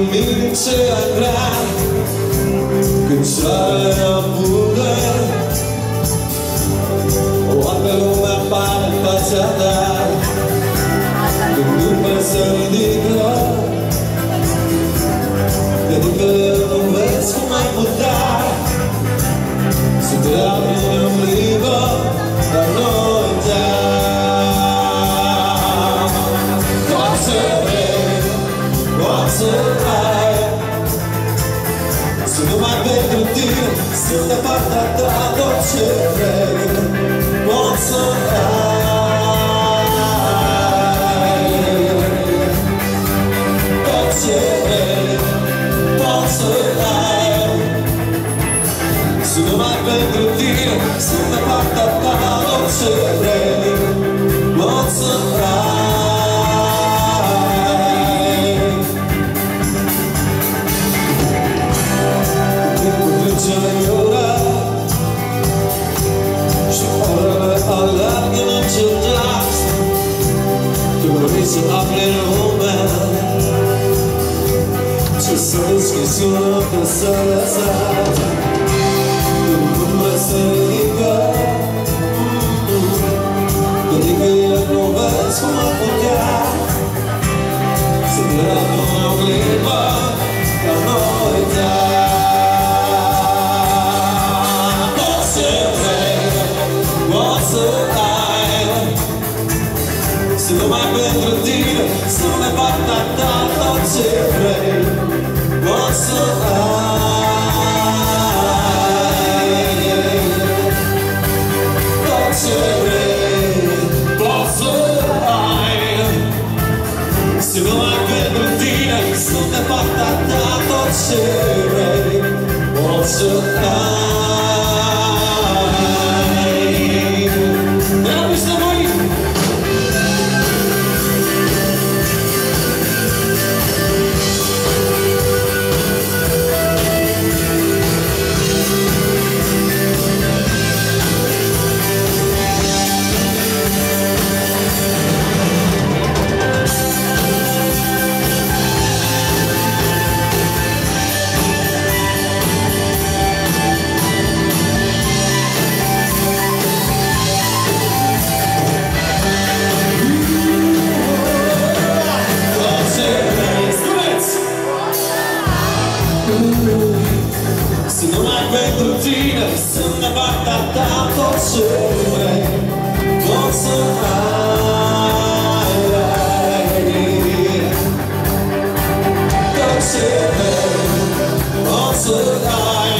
lumini ce ai vrea, când soarele apune, oampe lumea apare în fața ta, când după se ridică, de nicăieri nu vezi cum ai putea să te apri în libă, dar nu uita. Poți să vrei, poți să ai, sunt numai pentru tine, sunt de partea ta tot ce vrei. Poți să ai tot ce vrei, poți să ai, sunt numai pentru tine, sunt de partea ta tot ce vrei. Poți să ai și orele alergă neîncetat, tu vrei să afli lumea ce s-a descriziunea pe sălățat, când lumea se ridică, de nicăieri nu vezi cum ai putea să te aduni o clipă, dar nu uita. Sunt numai pentru tine, sunt de partea ta tot ce vrei. Poți să ai tot ce vrei, poți să ai. Sunt numai pentru tine, sunt de partea ta tot ce vrei. Poți să ai. Sunt numai pentru tine, sunt de partea ta tot ce vrei. Poți să ai tot ce vrei, poți să ai.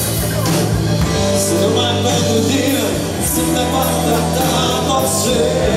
Sunt numai pentru tine, sunt de partea ta tot ce vrei.